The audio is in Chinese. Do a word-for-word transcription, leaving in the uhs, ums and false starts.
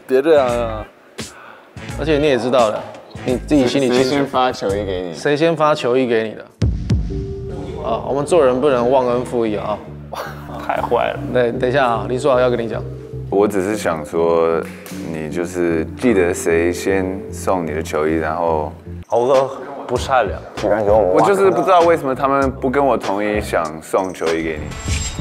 别这样啊！ 而且你也知道了，你自己心里清楚。 谁先发球衣给你？ 谁先发球衣给你的？啊，我们做人不能忘恩负义啊！ 太坏了。 对，等一下啊，林书豪要跟你讲。 我只是想说，你就是记得谁先送你的球衣，然后豪哥不善良， 居然给我们。 我就是不知道为什么他们不跟我同意想送球衣给你。